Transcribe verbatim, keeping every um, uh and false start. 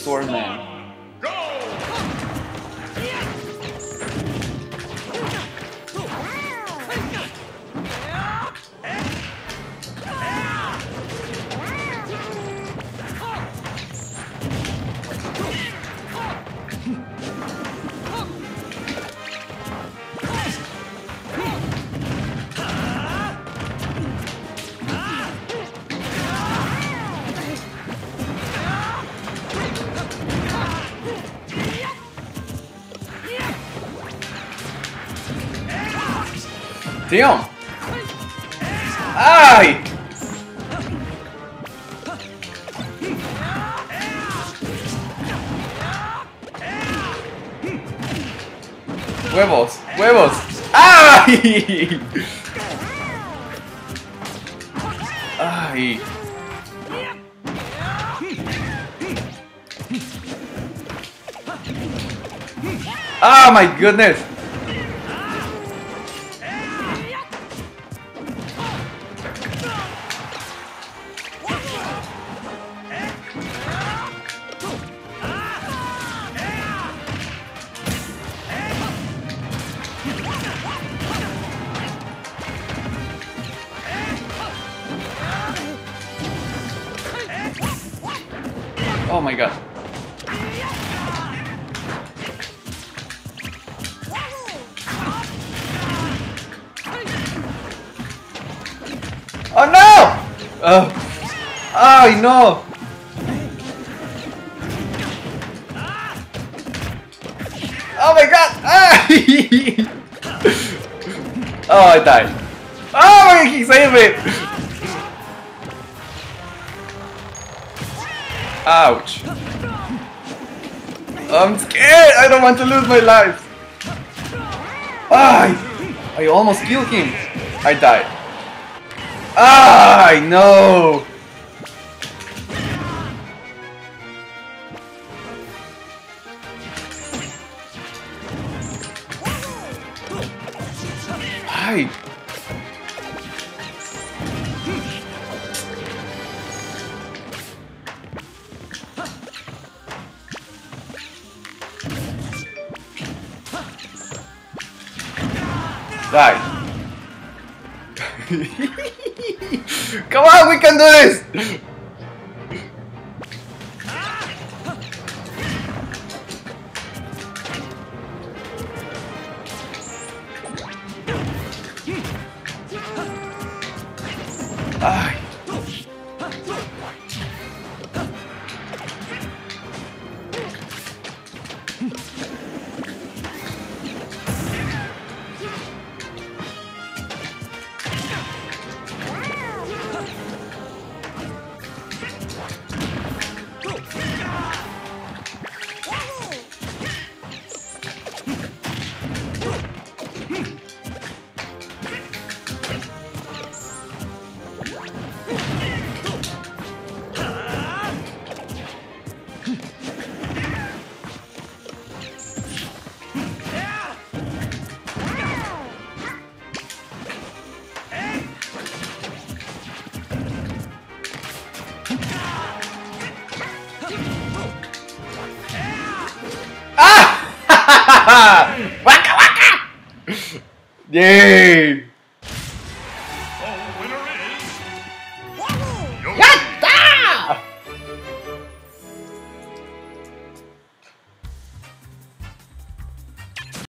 Swordman. Damn! ¡Ay! ¡Huevos! ¡Huevos! ¡Ay! ¡Ay! ¡Oh my goodness! Oh my god. Oh no! Oh, oh no! Oh my god! Ah! Oh, I died. Oh my god, he saved me! Ouch. I'm scared! I don't want to lose my life! Ah, I, I almost killed him! I died. Ah, I know! Why? Die. Come on, we can do this! Ah. Waka waka! Yay! Oh, winner